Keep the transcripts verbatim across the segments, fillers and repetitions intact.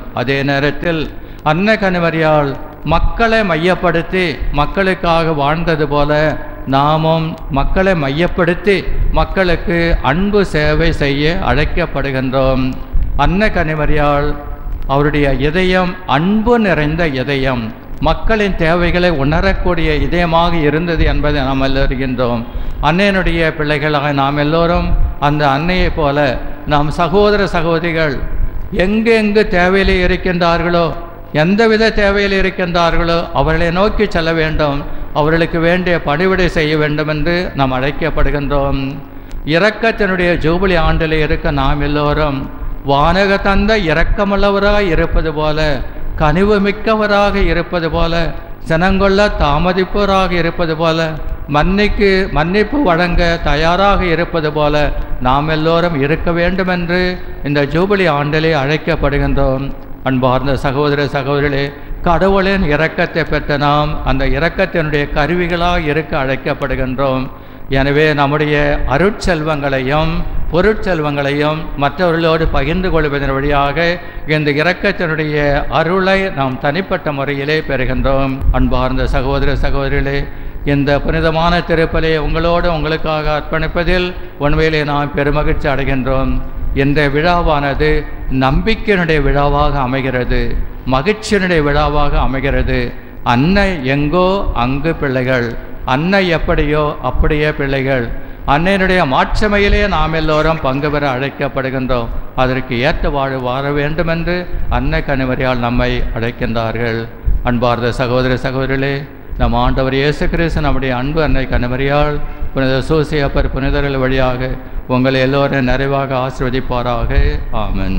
அதே நேரத்தில் அன்னை கன்னிமரியாள் மக்களை மையப்படுத்தி மக்களுக்காக வாழ்ந்தது போல நாமும் மக்களை மையப்படுத்தி மக்களுக்கு அன்பு சேவை செய்ய அழைக்கப்படுகின்றோம். அன்னை கன்னிமரியாள் அவருடைய இதயம் அன்பு நிறைந்த இதயம், மக்களின் தேவைகளை உணரக்கூடிய இதயமாக இருந்தது என்பதை நாம் அறிகின்றோம். அன்னையினுடைய பிள்ளைகளாக நாம் எல்லோரும் அந்த அன்னையைப் போல நாம் சகோதர சகோதரிகள் எங்கு எங்கு தேவையில் இருக்கின்றார்களோ, எந்தவித தேவையில் இருக்கின்றார்களோ அவர்களை நோக்கி செல்ல வேண்டும், அவர்களுக்கு வேண்டிய பணிவிடை செய்ய வேண்டும் என்று நாம் அழைக்கப்படுகின்றோம். இரக்கத்தினுடைய ஜூபிலி ஆண்டில் இருக்க நாம் எல்லோரும் வானக தந்த இரக்கமுள்ளவராக இருப்பது போல, கனிவு மிக்கவராக இருப்பது போல, சினங்கொள்ள தாமதிப்பவராக இருப்பது போல, மன்னிக்கு மன்னிப்பு வழங்க தயாராக இருப்பது போல நாம் எல்லோரும் இருக்க வேண்டும் என்று இந்த ஜூபிலி ஆண்டிலே அழைக்கப்படுகின்றோம். அன்பார்ந்த சகோதர சகோதரிகளே, கடவுளின் இரக்கத்தை பெற்ற நாம் அந்த இரக்கத்தினுடைய கருவிகளாக இருக்க அழைக்கப்படுகின்றோம். எனவே நம்முடைய அருட்செல்வங்களையும் பொருட்செல்வங்களையும் மற்றவர்களோடு பகிர்ந்து கொள்வதன் வழியாக இந்த இரக்கத்தினுடைய அருளை நாம் தனிப்பட்ட முறையிலே பெறுகின்றோம். அன்பார்ந்த சகோதர சகோதரிகளே, இந்த புனிதமான திருப்பலை உங்களோடு உங்களுக்காக அர்ப்பணிப்பதில் உண்மையிலே நாம் பெருமகிழ்ச்சி அடைகின்றோம். இந்த விழாவானது நம்பிக்கையினுடைய விழாவாக அமைகிறது, மகிழ்ச்சியினுடைய விழாவாக அமைகிறது. அன்னை எங்கோ அங்கு பிள்ளைகள், அன்னை எப்படியோ அப்படியே பிள்ளைகள். அன்னையினுடைய மாட்சிமையிலே நாம் எல்லோரும் பங்கு பெற அழைக்கப்படுகின்றோம். அதற்கு ஏற்ற வாழ் வாழ வேண்டும் என்று அன்னை கன்னிமரியாள் நம்மை அழைக்கின்றார்கள். அன்பார்ந்த சகோதர சகோதரிகளே, நம் ஆண்டவர் இயேசு கிறிஸ்து நம்முடைய அன்பு அன்னை கன்னிமரியாள் புனித சூசையப்பர் புனிதர்கள் வழியாக உங்களை எல்லோரும் நிறைவாக ஆசீர்வதிப்பாராக. ஆமென்.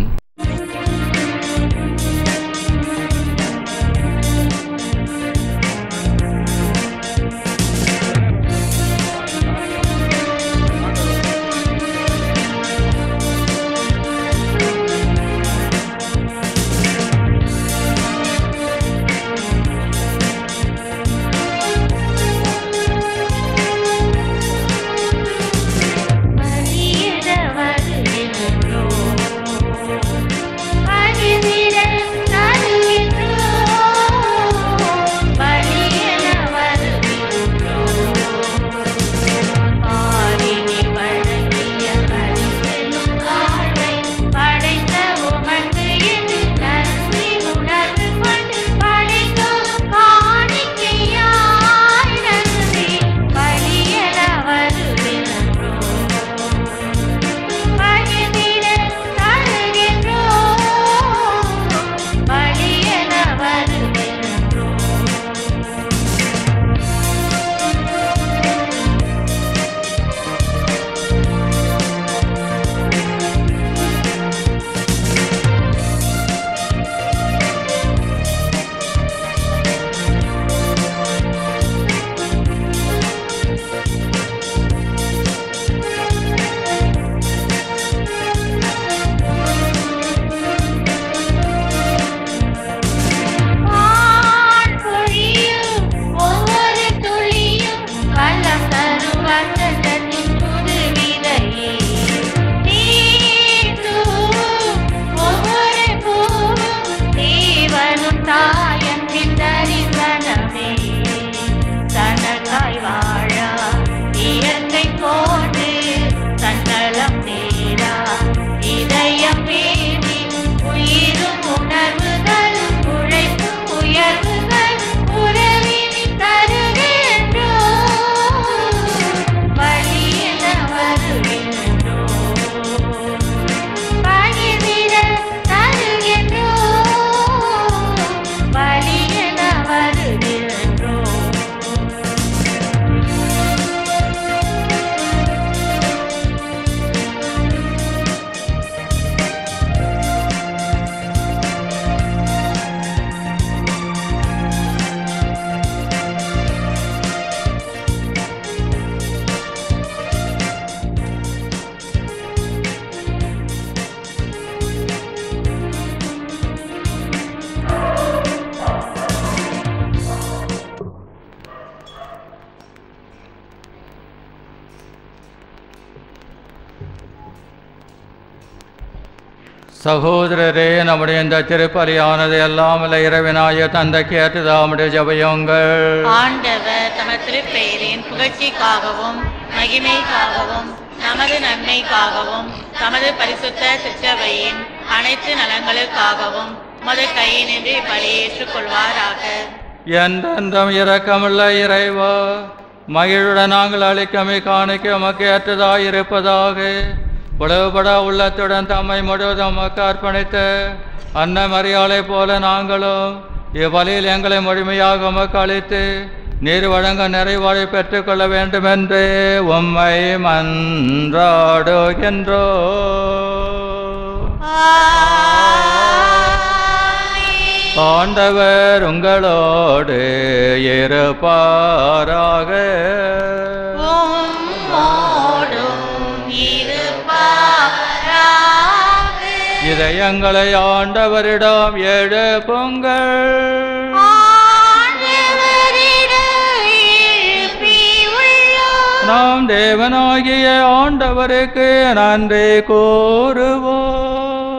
மரியிட வருகின்றோம் சகோதரரே, நம்முடைய இந்த திருப்பலியானது எல்லாம் வல்ல இறைவனாய தந்தைக்கு ஏற்றதாமுடைய ஜெபங்கள். ஆண்டவர் தமது திருப்பெயரின் புகழ்ச்சிக்காகவும் மகிமைக்காகவும் நமது நன்மைக்காகவும் தமது பரிசுத்த சிற்றவையின் அனைத்து நலங்களுக்காகவும் மது கையினின்று பலியேற்றுக் கொள்வாராக. என்றென்றும் இரக்கமுள்ள இறைவா, மகிழுடன் நாங்கள் அளிக்கமை காணிக்க உமக்கு ஏற்றதாய் இருப்பதாக. உழவுபட உள்ளத்துடன் தம்மை முழுவதும் உமக்கு அர்ப்பணித்த அன்னை மரியாளை போல நாங்களும் இவ்வழியில் எங்களை முழுமையாக உமக்கு அளித்து நீர் வழங்க நிறைவாழை பெற்றுக்கொள்ள வேண்டும் என்று உம்மை மன்றாடுகின்றோ. ஆண்டவர் உங்களோடு இருப்பாராக. இதயங்களை ஆண்டவரிடம் எழுப்புங்கள். நாம் தேவனாகிய ஆண்டவருக்கு நன்றி கூறுவோம்.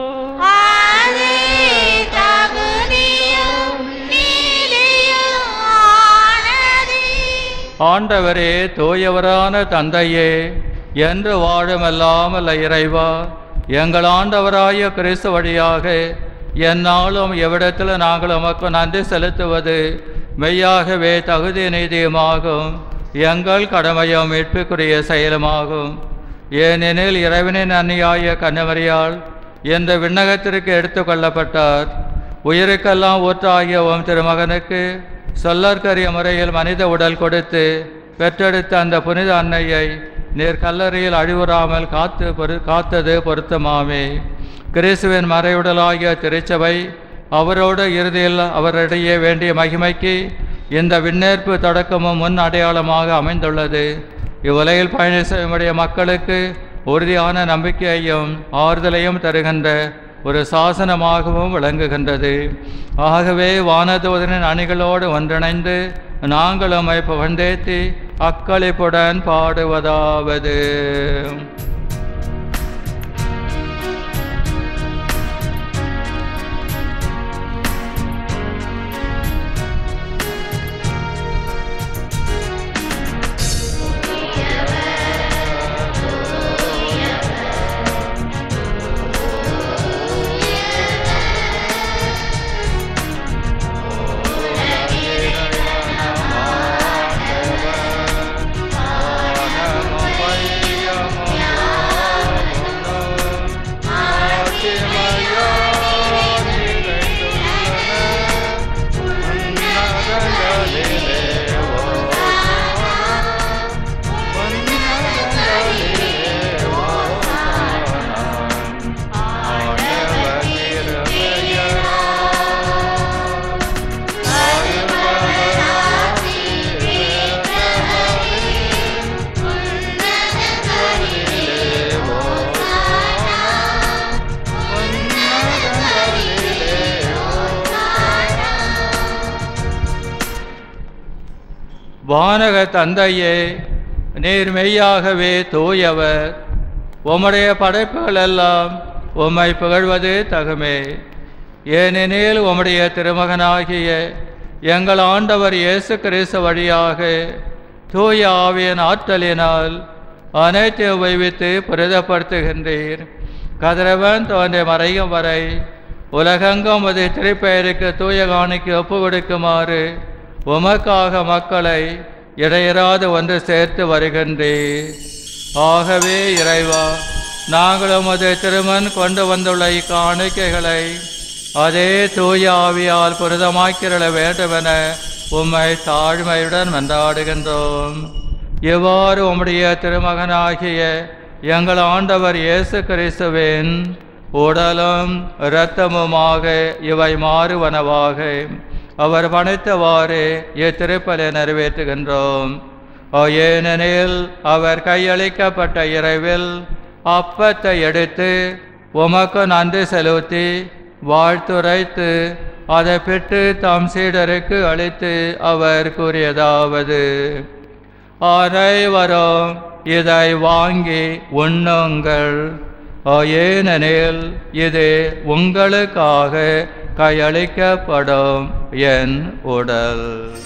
ஆண்டவரே, தூயவரான தந்தையே, என்று வாழுமல்லாமல் இறைவா, எங்கள் ஆண்டவராய கிறிஸ்து வழியாக எந்நாளும் எவ்விடத்தில் நாங்கள் உமக்கு நன்றி செலுத்துவது மெய்யாகவே தகுதி நீதியுமாகும், எங்கள் கடமையும் மீட்புக்குரிய செயலுமாகும். ஏனெனில் இறைவனின் அன்னியாய கன்னிமரியாள் இந்த விண்ணகத்திற்கு எடுத்து கொள்ளப்பட்டார். உயிருக்கெல்லாம் ஊற்றாகிய உம் திருமகனுக்கு சொல்லற்கரிய முறையில் மனித உடல் கொடுத்து பெற்றெடுத்த அந்த புனித அன்னையை நீர் கல்லறையில் அழிவுறாமல் காத்து பொரு காத்தது பொருத்தமாமே. கிறிஸ்துவின் மறையுடலாகிய திருச்சபை அவரோடு இறுதியில் அவரிடையே வேண்டிய மகிமைக்கு இந்த விண்ணேற்பு தொடக்கமும் முன் அடையாளமாக அமைந்துள்ளது. இவ்வுலகில் பயணி செய்யுடைய மக்களுக்கு உறுதியான நம்பிக்கையையும் ஆறுதலையும் தருகின்ற ஒரு சாசனமாகவும் விளங்குகின்றது. ஆகவே வானதூதனின் அணிகளோடு ஒன்றிணைந்து நாங்கள் உம்மை புகழ்ந்தேத்தி அக்களிப்புடன் பாடுவதாவது. வானக தந்தையே, நீர் மெய்யாகவே தூயவர். உம்முடைய படைப்புகள் எல்லாம் உம்மை புகழ்வது தகுமே. ஏனெனில் உம்முடைய திருமகனாகிய எங்கள் ஆண்டவர் இயேசு கிறிஸ்து வழியாக தூய ஆவியின் ஆற்றலினால் அனைத்து வைவித்து புரிதப்படுத்துகின்றீர். கதிரவன் தோன்றிய மறையும் வரை உலகெங்கும் அது திருப்பெயருக்கு தூய காணிக்கு ஒப்பு கொடுக்குமாறு உமக்காக மக்களை இடையராது ஒன்று சேர்த்து வருகின்றீர். ஆகவே இறைவா, நாங்கள் உமது திருமன் கொண்டு வந்துள்ள இக்காணிக்கைகளை அதே தூய ஆவியால் புனிதமாக்கிட வேண்டுமென உம்மை தாழ்மையுடன் மன்றாடுகின்றோம். இவ்வாறு உம்முடைய திருமகனாகிய எங்கள் ஆண்டவர் இயேசு கிறிஸ்துவின் உடலும் இரத்தமுமாக இவை மாறுவனவாக அவர் பணித்தவாறு இத்திருப்பலை நிறைவேற்றுகின்றோம். ஏனெனில் அவர் கையளிக்கப்பட்ட இரவில் அப்பத்தை எடுத்து உமக்கு நன்றி செலுத்தி வாழ்த்துரைத்து அதை பெற்று தம் சீடருக்கு அளித்து அவர் கூறியதாவது: அனைவரும் இதை வாங்கி உண்ணுங்கள். ஏனெனில் இது உங்களுக்காக கையளிக்கப்படும் என் உடல்.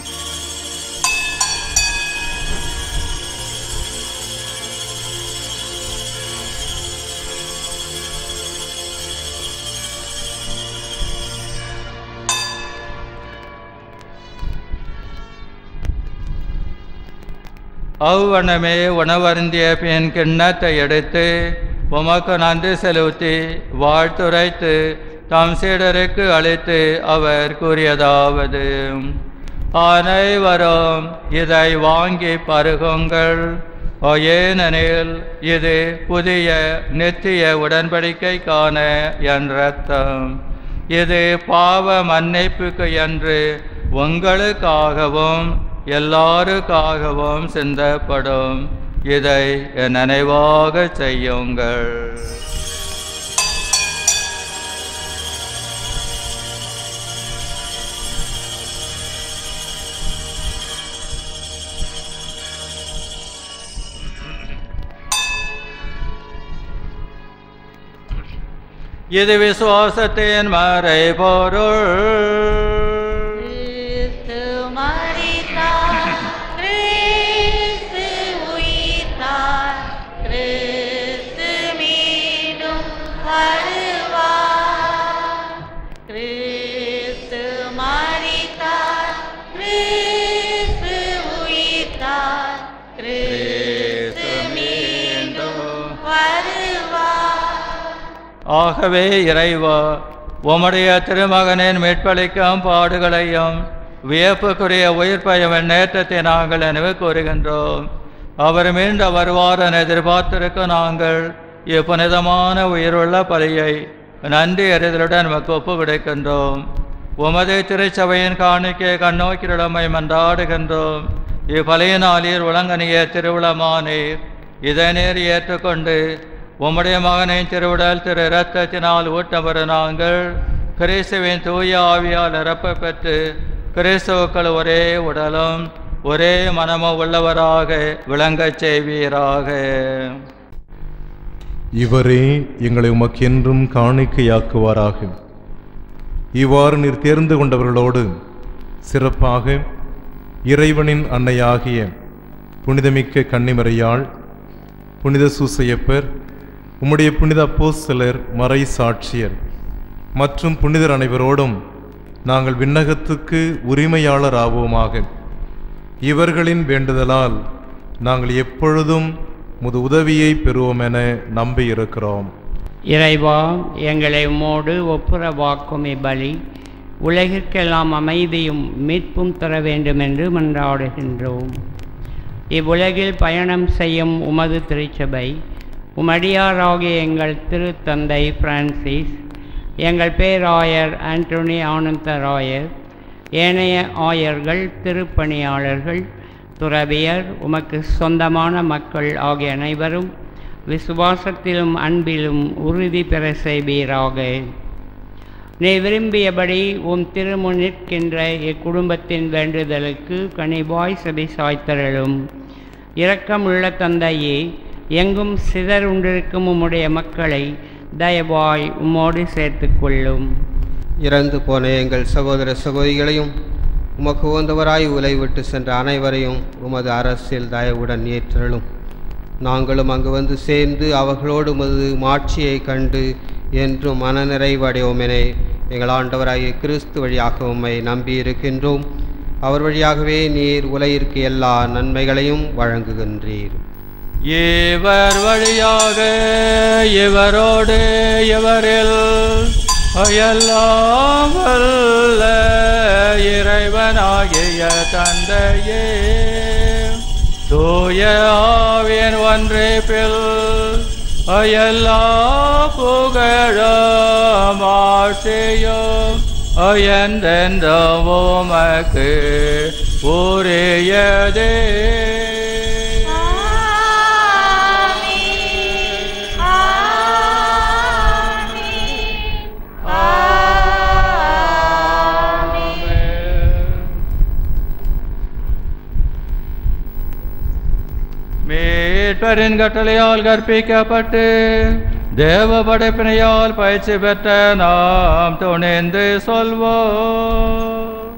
அவ்வனமே உணவருந்திய பின் கிண்ணத்தை எடுத்து உமக்கு நன்றி செலுத்தி வாழ்த்துரைத்து தம் சீடருக்கு அளித்து அவர் கூறியதாவது: அனைவரும் இதை வாங்கி பருகுங்கள், ஏனெனில் இது புதிய நித்திய உடன்படிக்கைக்கான என் இரத்தம். இது பாவ மன்னிப்புக்கு என்று உங்களுக்காகவும் எல்லாருக்காகவும் சிந்தப்படும். இதை என் நினைவாக செய்யுங்கள். இது விசுவாசத்தின் மறைபொருள். ஆகவே இறைவா, உம்முடைய திருமகனின் மீட்பளிக்கும் பாடுகளையும் வியப்புக்குரிய உயிர்ப்பையும் நேற்றத்தை நாங்கள் நினைவு கூறுகின்றோம். அவர் மீண்டு வருவார் என எதிர்பார்த்திருக்க நாங்கள் இப்புனிதமான உயிருள்ள பலியை நன்றி அறிதலுடன் நமக்கு ஒப்பு விடுக்கின்றோம். உமது திருச்சபையின் காணிக்கை கண்ணோக்கிடமை மன்றாடுகின்றோம். இப்பலியினாலீர் உலங்கனிய திருவிழமானீர். இதை நீர் ஏற்றுக்கொண்டு உம்முடைய மகனின் திருவுடல் திரு இரத்தத்தினால் ஊட்டப்பெற நாங்கள் கிறிஸ்துவின் தூய ஆவியால் நிரப்ப பெற்று கிறிஸ்துவுக்கள் ஒரே உடலும் ஒரே மனமும் உள்ளவராக விளங்கச் செய்வீராக. இவரே எங்களை உமக்கு என்றும் காணிக்கையாக்குவாராக. இவ்வாறு நீர் தேர்ந்து கொண்டவர்களோடு சிறப்பாக இறைவனின் அன்னையாகிய புனிதமிக்க கன்னிமரியாள், புனித சூசையப்பர், உம்முடைய புனித அப்போஸ்தலர், மறை சாட்சியர் மற்றும் புனிதர் அனைவரோடும் நாங்கள் விண்ணகத்துக்கு உரிமையாளர் ஆவோமாக. இவர்களின் வேண்டுதலால் நாங்கள் எப்பொழுதும் முது உதவியை பெறுவோம் என நம்பியிருக்கிறோம். இறைவா, எங்களை உம்மோடு ஒப்புரவாக்கும் இப்பலி உலகிற்கெல்லாம் அமைதியும் மீட்பும் தர வேண்டும் என்று மன்றாடுகின்றோம். இவ்வுலகில் பயணம் செய்யும் உமது திருச்சபை, உமடியாராகிய எங்கள் திருத்தந்தை பிரான்சிஸ், எங்கள் பேராயர் ஆண்டோனி ஆனந்தராயர், ஏனைய ஆயர்கள், திருப்பணியாளர்கள், துறவியர், உமக்கு சொந்தமான மக்கள் ஆகிய அனைவரும் விசுவாசத்திலும் அன்பிலும் உறுதி பெற செய்வீராக. நீ விரும்பியபடி உம் திருமுன் நிற்கின்ற இக்குடும்பத்தின் வேண்டுதலுக்கு கனிவாய் செவி சாய்த்தருளும். இரக்கமுள்ள தந்தையே, எங்கும் சிதறுண்டிருக்கும் உம்முடைய மக்களை தயவாய் உம்மோடு சேர்த்து கொள்ளும். இறந்து போன எங்கள் சகோதர சகோதரிகளையும் உமக்கு உகந்தவராய் உலை விட்டு சென்ற அனைவரையும் உமது அரசில் தயவுடன் ஏற்றலும். நாங்களும் அங்கு வந்து சேர்ந்து அவர்களோடு உமது மாட்சியை கண்டு என்றும் மனநிறைவடையோமெனே எங்கள் ஆண்டவராகிய கிறிஸ்து வழியாக உம்மை நம்பியிருக்கின்றோம். அவர் வழியாகவே நீர் உலகிற்கு எல்லா நன்மைகளையும் வழங்குகின்றீர். இவர் வழியாக இவரோடு இவரில் எல்லாம் வல்ல இறைவனாகிய தந்தையே, தூய ஆவியின் ஒன்றிப்பில் எல்லா புகழும் ஆட்சியும் என்றென்றும் உமக்கு உரியதே. மீட்பரின் கட்டளையால் கற்பிக்கப்பட்டு தேவ படைப்பினையால் பயிற்சி பெற்ற நாம் துணிந்து சொல்வோம்.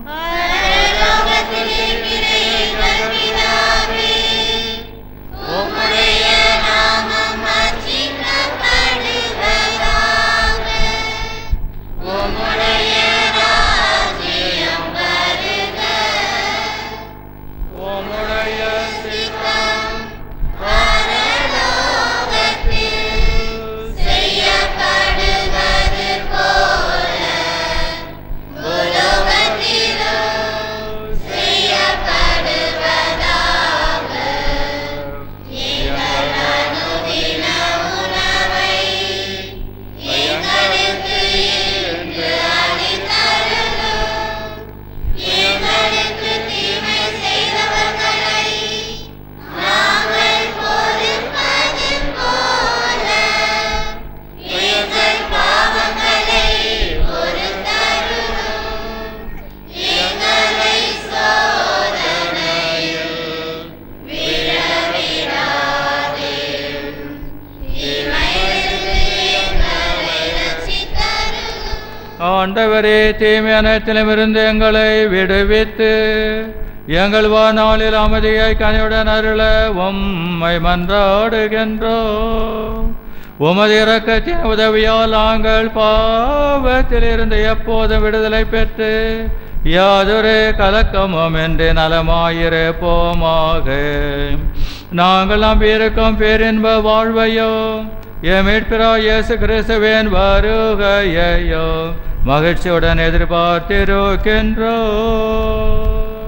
ஆண்டவரே, தீமை அனைத்திலுமிருந்து எங்களை விடுவித்து எங்கள் வாழ்நாளில் அமைதியை கனியுடன் அருள உம்மை மன்றாடுகின்றோம். உமது இரக்கத்தின் உதவியால் நாங்கள் பாவத்திலிருந்து எப்போதும் விடுதலை பெற்று யாதொரு கலக்கமும் என்று நலமாயிருப்போமாக. நாங்கள் நம்பியிருக்கும் பேரின்ப வாழ்வையோ எம் மீட்பராகிய இயேசு கிறிஸ்துவின் வருகையையோ மகிழ்ச்சியுடன் எதிர்பார்த்திருக்கின்றோம்.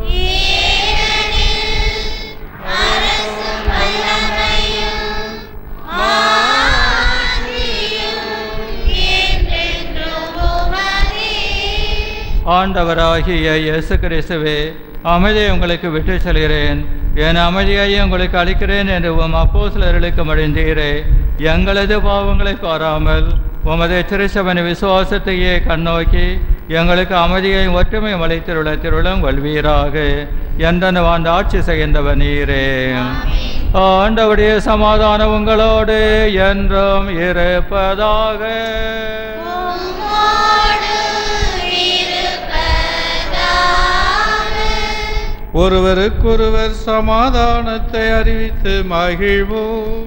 ஆண்டவராகிய இயேசு கிறிஸ்துவே, அமைதியை உங்களுக்கு விட்டு செல்கிறேன், என் அமைதியை உங்களுக்கு அளிக்கிறேன் என்று உம் அப்போஸ்தலர்களுக்கு மொழிந்தீரே. எங்களது பாவங்களை பாராமல் உமது திருச்சபையின் விசுவாசத்தையே கண்ணோக்கி எங்களுக்கு அமைதியையும் ஒற்றுமையும் அளித்திருள்ள திருளம் கொள்வீராக. என்றென்று வாழ்ந்து ஆட்சி செய்கின்றவர் நீரே. ஆண்டவருடைய சமாதானம் உங்களோடு என்றும் இருப்பதாக. ஒருவருக்கொருவர் சமாதானத்தை அறிவித்து மகிழ்வோம்.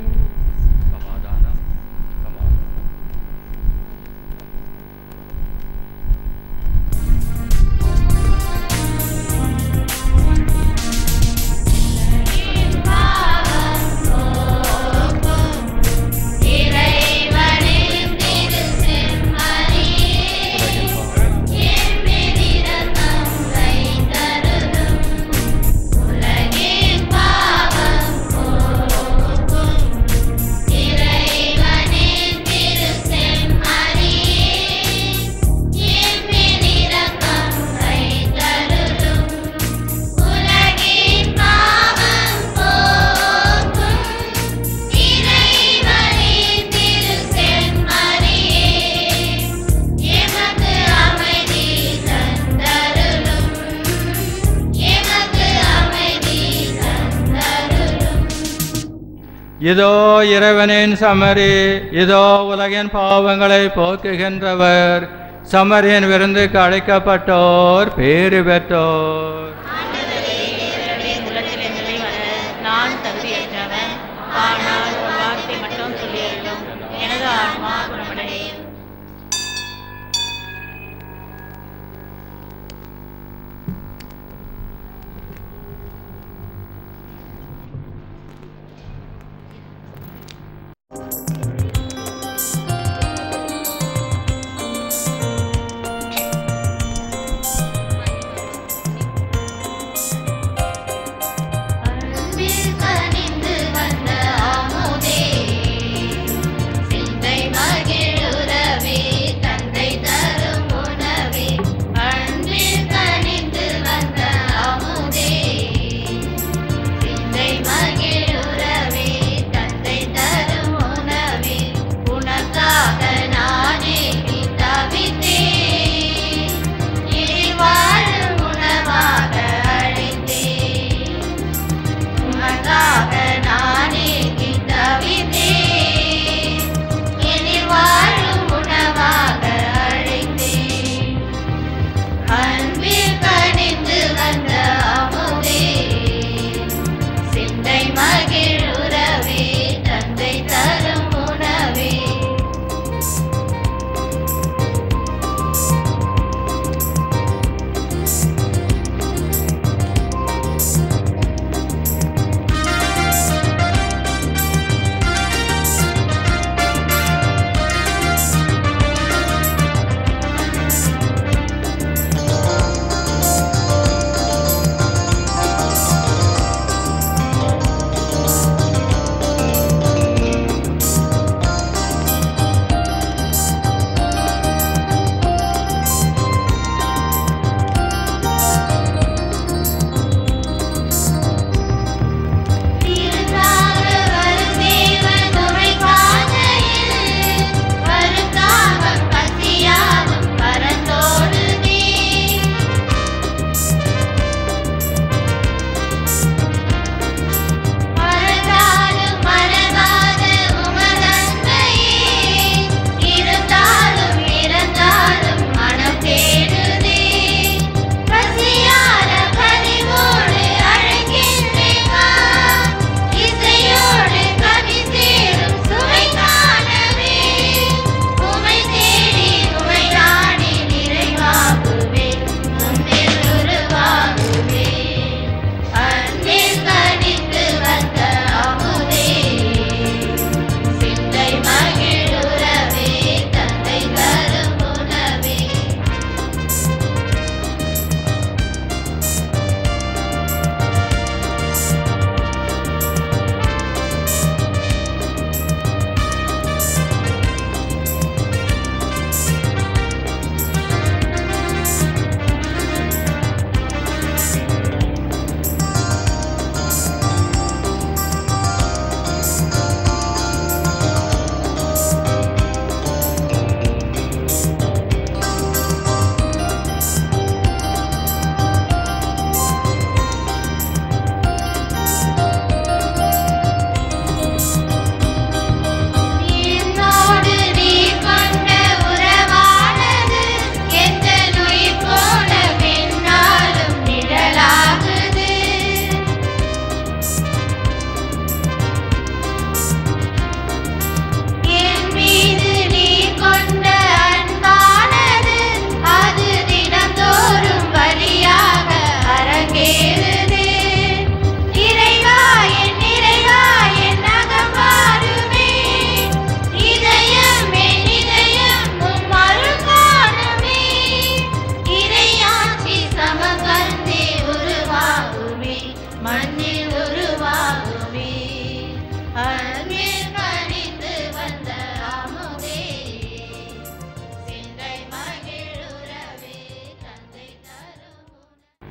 இதோ இறைவனின் சமரி, இதோ உலகின் பாவங்களை போக்குகின்றவர். சமரியின் விருந்துக்கு அழைக்கப்பட்டோர் பேறு பெற்றோர். நான் தகுதியற்றவன், ஆனால் ஒரு வார்த்தை மட்டும் சொல்லியிருந்தோம், எனது ஆன்மா குணமடையும். கனிந்து வந்த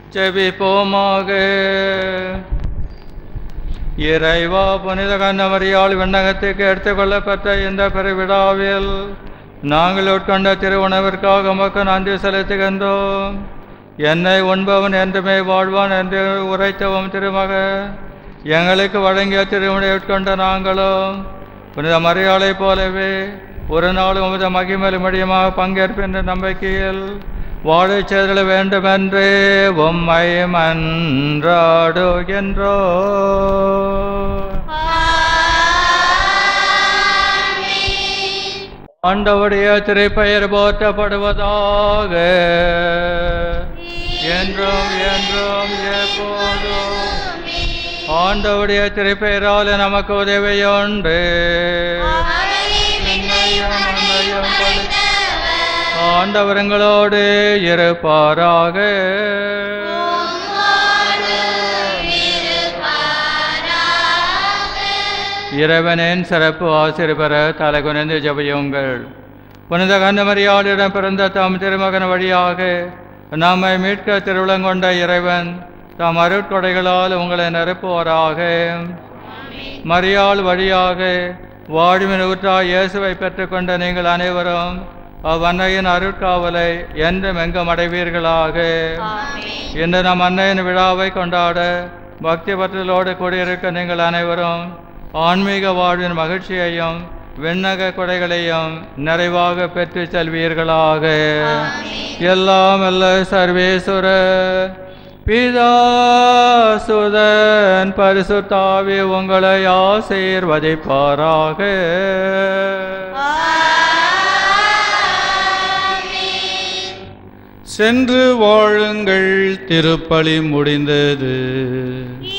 ஜெபிப்போமாக. இறைவா, புனித கன்னிமரியாள் விண்ணகத்துக்கு எடுத்துக்கொள்ளப்பட்ட இந்த பெருவிழாவில் நாங்கள் உட்கொண்ட திருவுணவிற்காக உமக்கு நன்றி செலுத்துகின்றோம். என்னை உண்பவன் என்றுமே வாழ்வான் என்று உரைத்தவும் திருமக எங்களுக்கு வழங்கிய திருமுறை உட்கொண்ட நாங்களும் புனித மரியாளைப் போலவே ஒரு நாள் உமது மகிமையில் முடியமாக பங்கேற்கின்ற நம்பிக்கையில் வாழச் செல்ல வேண்டுமென்று உம்மை மன்றாடுகின்றோ. ஆண்டவருடைய திருப்பெயர் போற்றப்படுவதாக. என்றும் என்றும் எப்போதும் ஆண்டவருடைய திருப்பெயரால் நமக்கு உதவியுண்டு. ஆண்டவரங்களோடு இருப்பாராக. இறைவனின் சிறப்பு ஆசிரியர் பெற தலை குனிந்து ஜெபியுங்கள். புனித கன்னிமரியாளிடம் பிறந்த தாம் திருமகன் வழியாக நம்மை மீட்க திருவிழங்கொண்ட இறைவன் தாம் அருட்கொடைகளால் உங்களை நிரப்புவாராக. மரியாள் வழியாக வாழ்வின் ஊற்றாய் இயேசுவை பெற்றுக்கொண்ட நீங்கள் அனைவரும் அவ்வன்னையின் அருட்காவலை என்றும் எங்கும் அடைவீர்களாக. இன்று நம் அன்னையின் விழாவை கொண்டாட பக்தி பற்றலோடு கூடியிருக்க நீங்கள் அனைவரும் ஆன்மீக வாழ்வின் மகிழ்ச்சியையும் விண்ணக கொடைகளையும் நிறைவாக பெற்று செல்வீர்களாக. எல்லாம் அல்ல சர்வேசுர பிதா சுதன் பரிசுத்தாவி உங்களை ஆசீர்வதிப்பாராக. சென்று வாழுங்கள், திருப்பலி முடிந்தது.